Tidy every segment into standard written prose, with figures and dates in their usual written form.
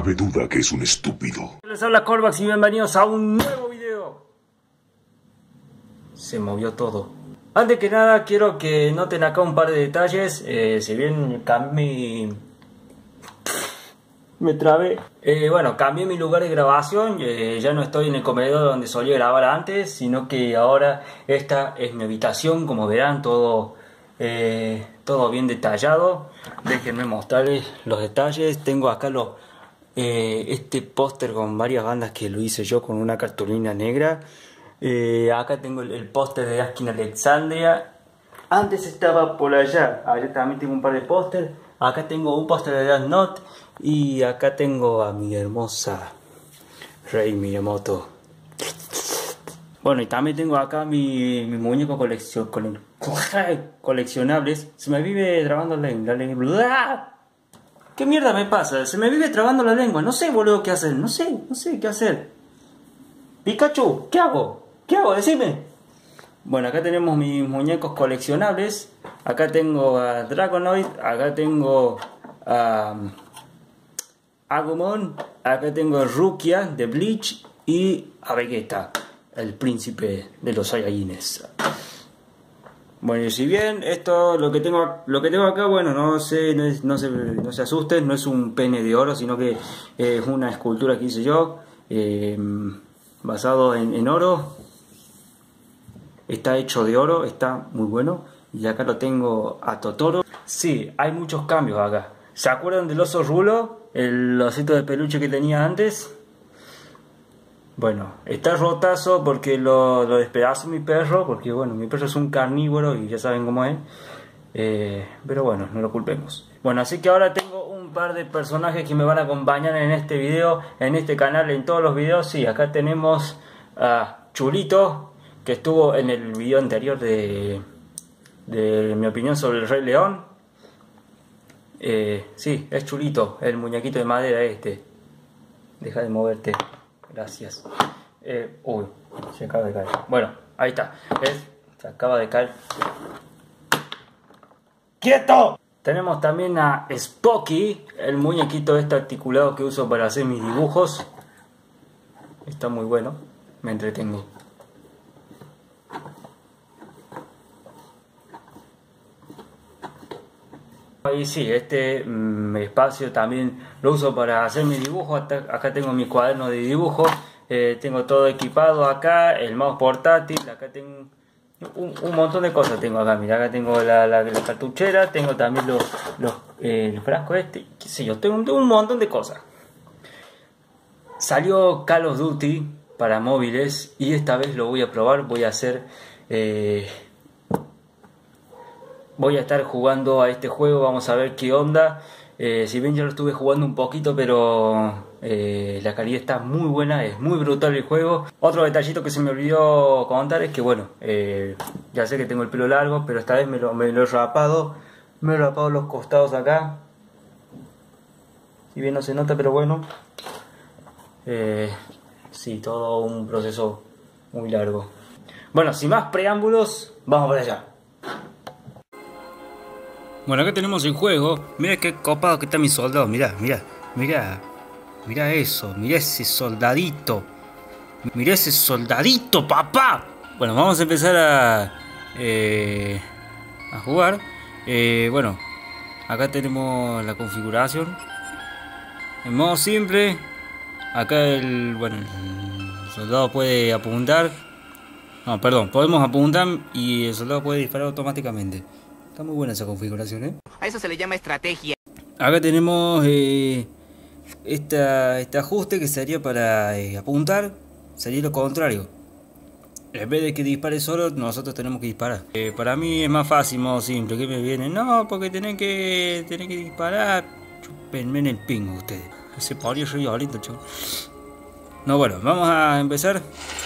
cabe duda que es un estúpido. Les habla Corvax y bienvenidos a un nuevo video. Se movió todo. Antes que nada quiero que noten acá un par de detalles. Si bien cambié... Me trabé. Bueno, cambié mi lugar de grabación. Ya no estoy en el comedor donde solía grabar antes, sino que ahora esta es mi habitación. Como verán, todo bien detallado. Déjenme mostrarles los detalles. Tengo acá este póster con varias bandas que lo hice yo con una cartulina negra. Acá tengo el póster de Askin Alexandria. Antes estaba por allá. Allá también tengo un par de póster. Acá tengo un póster de Death Note. Y acá tengo a mi hermosa Rei Miyamoto. Bueno, y también tengo acá mi muñeco coleccionables. Se me vive trabando la lengua. ¿Qué mierda me pasa? Se me vive trabando la lengua. No sé, boludo, qué hacer. No sé qué hacer. Pikachu, ¿qué hago? ¿Qué hago? Decime. Bueno, acá tenemos mis muñecos coleccionables. Acá tengo a Dragonoid. Acá tengo a Agumon. Acá tengo a Rukia de Bleach. Y a Vegeta, el príncipe de los Saiyajines. Bueno, y si bien esto, lo que tengo acá, bueno, no se asusten, no es un pene de oro, sino que es una escultura que hice yo, basado en oro. Está hecho de oro, está muy bueno. Y acá lo tengo a Totoro. Sí, hay muchos cambios acá. ¿Se acuerdan del oso Rulo? El osito de peluche que tenía antes. Bueno, está rotazo porque lo despedazó mi perro. Porque bueno, mi perro es un carnívoro y ya saben cómo es. Pero bueno, no lo culpemos. Bueno, así que ahora tengo un par de personajes que me van a acompañar en este video, en este canal, en todos los videos. Sí, acá tenemos a Chulito, que estuvo en el video anterior de mi opinión sobre el Rey León. Sí, es Chulito, el muñequito de madera este. Deja de moverte. Gracias. Uy, se acaba de caer. Bueno, ahí está. Se acaba de caer. ¡Quieto! Tenemos también a Spocky, el muñequito este articulado que uso para hacer mis dibujos. Está muy bueno, me entretengo. Y sí, este espacio también lo uso para hacer mis dibujos. Acá tengo mi cuaderno de dibujo. Tengo todo equipado acá, el mouse portátil. Acá tengo un montón de cosas. Tengo acá, mira, acá tengo la cartuchera. Tengo también el frasco este. Qué sé yo, tengo un montón de cosas. Salió Call of Duty para móviles y esta vez lo voy a probar. Voy a hacer... Voy a estar jugando a este juego, vamos a ver qué onda. Si bien ya lo estuve jugando un poquito, pero la calidad está muy buena, es muy brutal el juego. Otro detallito que se me olvidó contar es que bueno, ya sé que tengo el pelo largo, pero esta vez me lo he rapado. Me he rapado los costados acá. Si bien no se nota, pero bueno. Sí, todo un proceso muy largo. Bueno, sin más preámbulos, vamos para allá. Bueno, acá tenemos el juego. Mira qué copado que está mi soldado. Mira eso. Mira ese soldadito. Mira ese soldadito, papá. Bueno, vamos a empezar a jugar. Bueno, acá tenemos la configuración. En modo simple. Acá el soldado puede apuntar. No, perdón, podemos apuntar y el soldado puede disparar automáticamente. Está muy buena esa configuración, ¿eh? A eso se le llama estrategia. Acá tenemos este ajuste que sería para apuntar. Sería lo contrario. En vez de que dispare solo, nosotros tenemos que disparar. Para mí es más fácil, modo simple. ¿Qué me viene? No, porque tenés que disparar. Chúpenme en el pingo ustedes. Ese parió soy yo ahorita, chaval. No, bueno, vamos a empezar.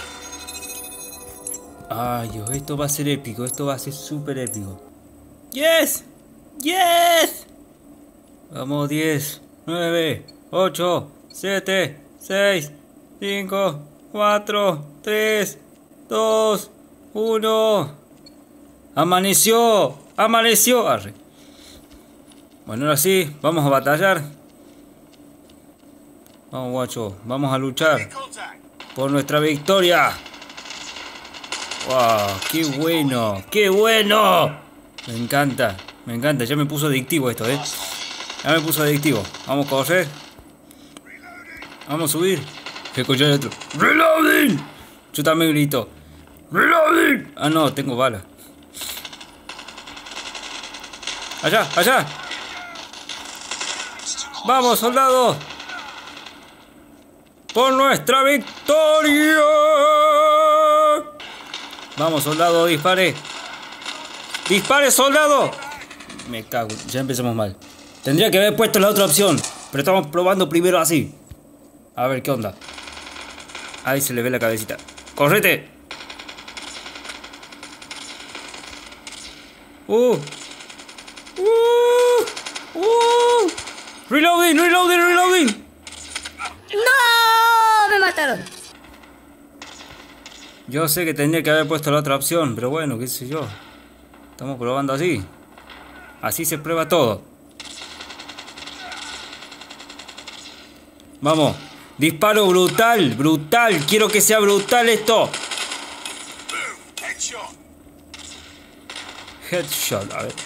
Ay, Dios, esto va a ser épico. Esto va a ser súper épico. ¡Yes! ¡Yes! Vamos, 10, 9, 8, 7, 6, 5, 4, 3, 2, 1. ¡Amaneció! ¡Amaneció! Arre. Bueno, ahora sí, vamos a batallar. Vamos, guacho. Vamos a luchar por nuestra victoria. ¡Wow! ¡Qué bueno! ¡Qué bueno! Me encanta. Me encanta. Ya me puso adictivo esto, ¿eh? Ya me puso adictivo. Vamos a correr. Vamos a subir. ¿Qué escuché el otro? ¡Reloading! Yo también grito. ¡Reloading! Ah, no, tengo balas. ¡Allá! ¡Allá! ¡Vamos, soldados! ¡Por nuestra victoria! Vamos, soldado, dispare. ¡Dispare, soldado! Me cago, ya empezamos mal. Tendría que haber puesto la otra opción, pero estamos probando primero así. A ver qué onda. Ahí se le ve la cabecita. ¡Correte! Reloading, reloading, reloading. ¡No! ¡Me mataron! Yo sé que tendría que haber puesto la otra opción, pero bueno, qué sé yo. Estamos probando así. Así se prueba todo. Vamos. Disparo brutal, brutal. Quiero que sea brutal esto. Headshot, a ver.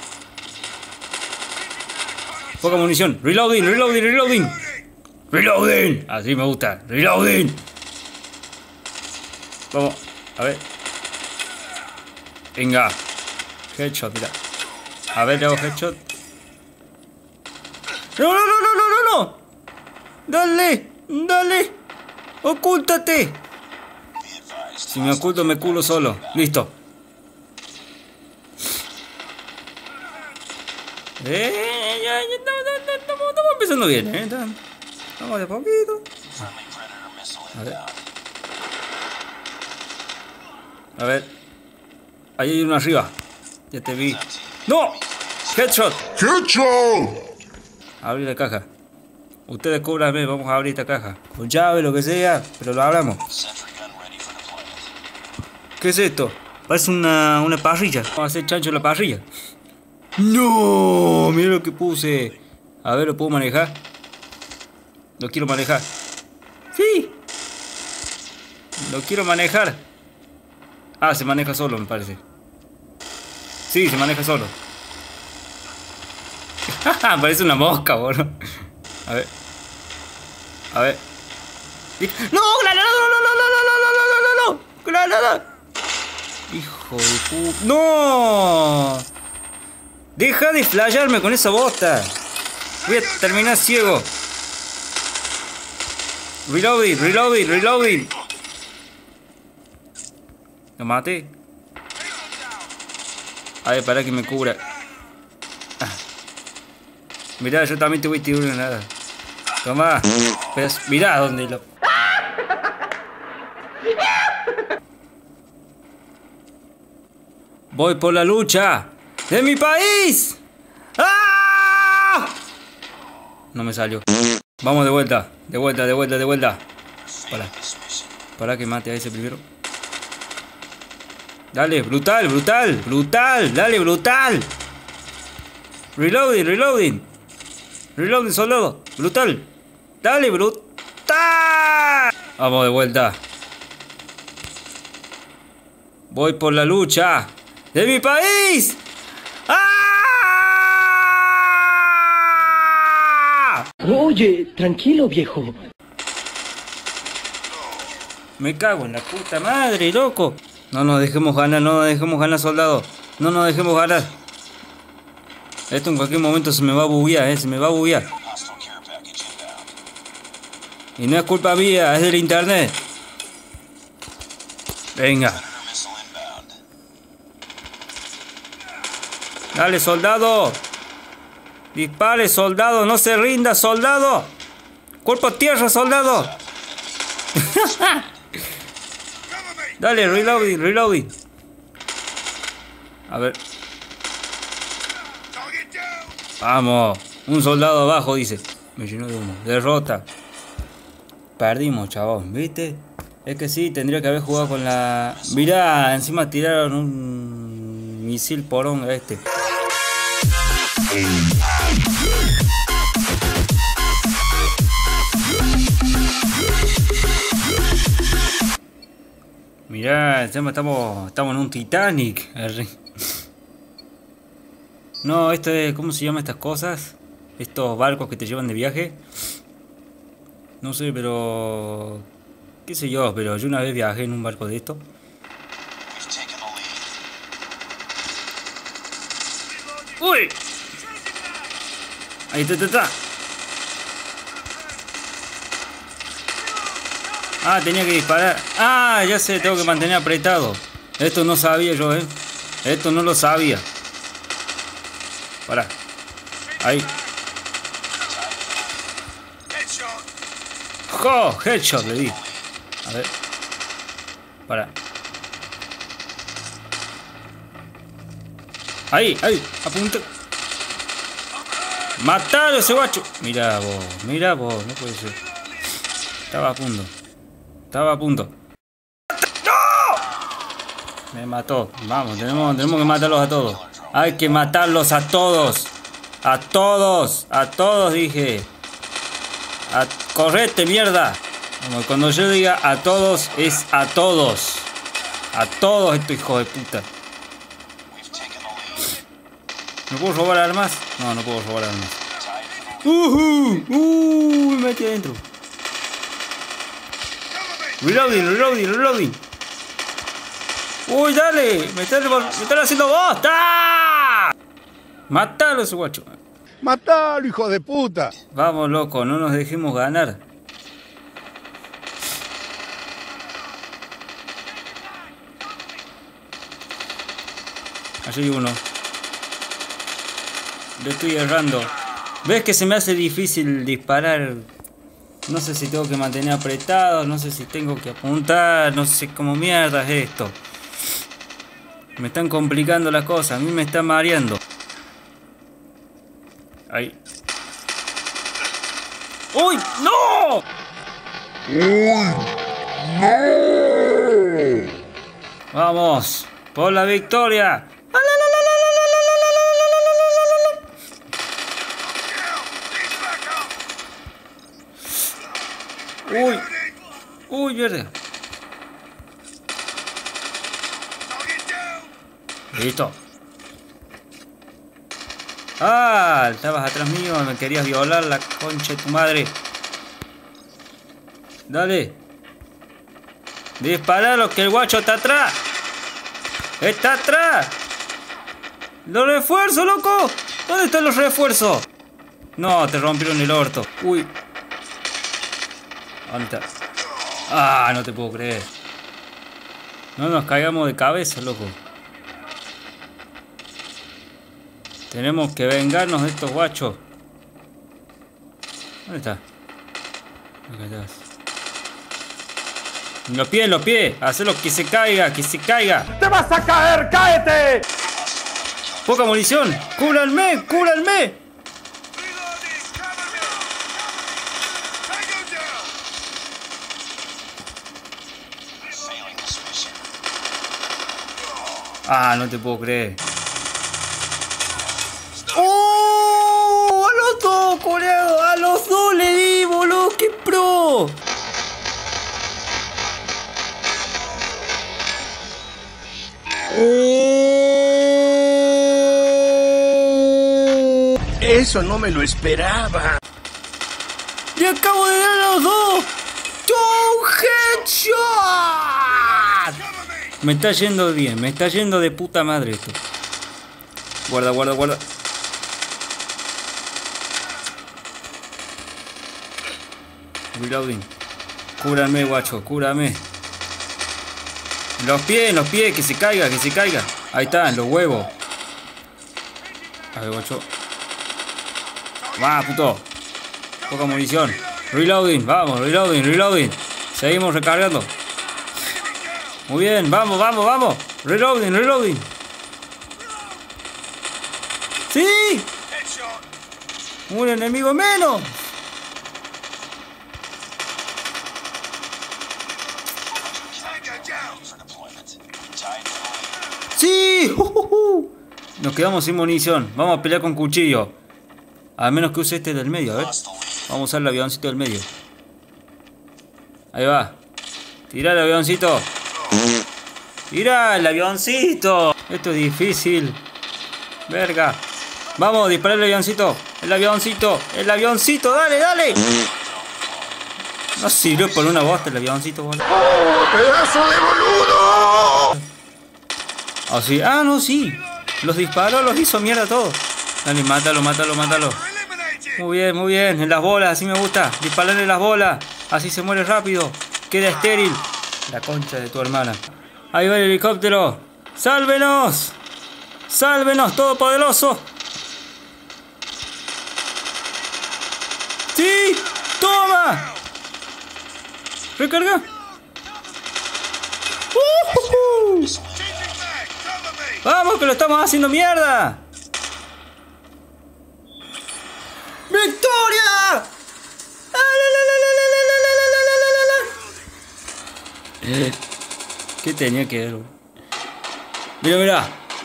Poca munición. Reloading, reloading, reloading. Reloading. Así me gusta. Reloading. Vamos, a ver. Venga. Headshot, mira. A ver, le hago headshot. No, no, no, no, no, no, no. Dale, dale. Ocúltate. Si me oculto me culo solo. Listo. Ya, estamos empezando bien, Vamos de poquito. A ver. A ver. Ahí hay uno arriba. Ya te vi. ¡No! ¡Headshot! ¡Headshot! Abrí la caja. Ustedes cúbranme, vamos a abrir esta caja. Con llave, lo que sea, pero lo abramos. ¿Qué es esto? Parece una parrilla. Vamos a hacer chancho en la parrilla. ¡No! Mira lo que puse. A ver, ¿lo puedo manejar? Lo quiero manejar. ¡Sí! Lo quiero manejar. Ah, se maneja solo, me parece. Sí, se maneja solo. Parece una mosca, boludo. A ver. A ver. ¡No! ¡Granada! ¡No, no, no, no, no, no, no, no, no, no! ¡Granada! ¡Hijo de puta! ¡No! ¡Deja de flashearme con esa bosta! Voy a terminar ciego. Reloading, reloading, reloading. Lo maté. A ver, para que me cubra. Mirá, yo también te voy a tirar una nada. Toma. Pero, mirá dónde lo... Voy por la lucha de mi país. ¡Ah! No me salió. Vamos de vuelta. De vuelta, de vuelta, de vuelta. Para que mate a ese primero. Dale, brutal, brutal, brutal. Dale, brutal. Reloading, reloading. Reloading, soldado. Brutal. Dale, brutal. Vamos de vuelta. Voy por la lucha de mi país. ¡Ah! Oye, tranquilo, viejo. Me cago en la puta madre, loco. No nos dejemos ganar, no nos dejemos ganar, soldado. No nos dejemos ganar. Esto en cualquier momento se me va a buguear, se me va a buguear. Y no es culpa mía, es del internet. Venga. Dale, soldado. Dispare, soldado. No se rinda, soldado. Cuerpo a tierra, soldado. Dale, reloading, reloading. A ver. Vamos. Un soldado abajo, dice. Me llenó de humo. Derrota. Perdimos, chabón. ¿Viste? Es que sí, tendría que haber jugado con la... Mirá, encima tiraron un misil porón a este. Mirá, estamos en un Titanic. No, esto es... ¿Cómo se llaman estas cosas? Estos barcos que te llevan de viaje. No sé, pero... qué sé yo, pero yo una vez viajé en un barco de esto. ¡Uy! Ahí está. Ah, tenía que disparar. Ah, ya sé, tengo que mantener apretado. Esto no sabía yo, Esto no lo sabía. Pará. Ahí. ¡Jo! Headshot le di. A ver. Pará. Ahí, apunta. ¡Matalo ese guacho! Mirá vos, no puede ser. Estaba a punto. ¡No! Me mató. Vamos, tenemos que matarlos a todos. Hay que matarlos a todos. A todos dije. Correte, mierda. Como cuando yo diga a todos, es a todos. A todos estos hijos de puta. ¿No puedo robar armas? No, no puedo robar armas. Me metí adentro. Reloading. Uy, dale. Me están haciendo bosta. Matalo ese guacho. ¡Matalo, hijo de puta! Vamos, loco, no nos dejemos ganar. Allí hay uno. Le estoy errando. ¿Ves que se me hace difícil disparar? No sé si tengo que mantener apretado, no sé si tengo que apuntar, no sé cómo mierda es esto. Me están complicando las cosas, a mí me está mareando. Ahí. ¡Uy! ¡No! Vamos, por la victoria. Uy, mierda. Listo. Ah, estabas atrás mío, me querías violar la concha de tu madre. Dale. Disparalo, que el guacho está atrás. Está atrás. Los refuerzos, loco. ¿Dónde están los refuerzos? No, te rompieron el orto. Uy. ¿Dónde está? Ah, no te puedo creer. No nos caigamos de cabeza, loco. Tenemos que vengarnos de estos guachos. ¿Dónde está? Acá estás. Los pies. Hacelo que se caiga, ¡Te vas a caer! ¡Cáete! Poca munición. ¡Cúbranme! Ah, no te puedo creer. ¡Oh! ¡A los dos, coreano! ¡A los dos le di, boludo! ¡Qué pro! Eso no me lo esperaba. ¡Le acabo de dar a los dos! ¡Two headshot! Me está yendo bien, me está yendo de puta madre esto. Guarda. Reloading. Cúrame, guacho, cúrame. Los pies, que se caiga. Ahí están, los huevos. A ver, guacho. Va, puto. Poca munición. Reloading, vamos, reloading. Seguimos recargando. Muy bien, vamos. Reloading. ¡Sí! Un enemigo menos. ¡Sí! Nos quedamos sin munición. Vamos a pelear con cuchillo. A menos que use este del medio, a ver. Vamos a usar el avioncito del medio. Ahí va. Tira el avioncito. Mirá, el avioncito. Esto es difícil. Verga. Vamos, disparar el avioncito. El avioncito. El avioncito. Dale, dale. No sirve por una bosta el avioncito, boludo. ¡Oh, pedazo de boludo! Así. Ah, no, sí. Los disparó, los hizo mierda todos. Dale, mátalo, mátalo, mátalo. Muy bien, muy bien. En las bolas, así me gusta. Dispararle las bolas. Así se muere rápido. Queda estéril. La concha de tu hermana. Ahí va el helicóptero. ¡Sálvenos! ¡Sálvenos, todopoderoso! ¡Sí! ¡Toma! ¡Recarga! ¡Vamos, que lo estamos haciendo mierda! ¡Victoria! ¿Qué tenía que ver? Mira, mira.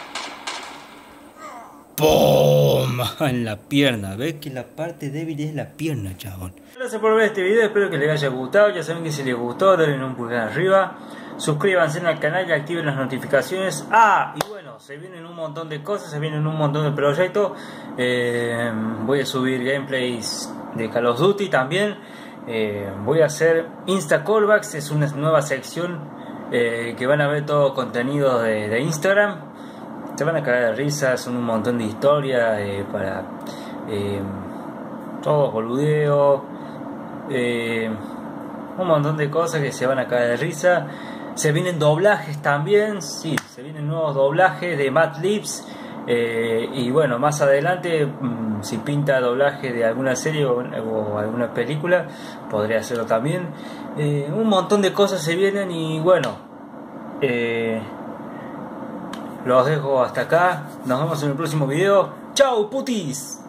¡Pum! En la pierna. ¿Ves que la parte débil es la pierna, chabón? Gracias por ver este video. Espero que les haya gustado. Ya saben que si les gustó, denle un pulgar arriba. Suscríbanse al canal y activen las notificaciones. Ah, y bueno, se vienen un montón de cosas. Se vienen un montón de proyectos. Voy a subir gameplays de Call of Duty también. Voy a hacer Insta Callbacks. Es una nueva sección que van a ver todo contenido de Instagram. Se van a caer de risa, son un montón de historias para todos boludeos, un montón de cosas que se van a caer de risa. Se vienen doblajes también, sí, se vienen nuevos doblajes de Mad Libs. Y bueno, más adelante, si pinta doblaje de alguna serie o alguna película, podría hacerlo también. Un montón de cosas se vienen y bueno, los dejo hasta acá. Nos vemos en el próximo video. ¡Chao, putis!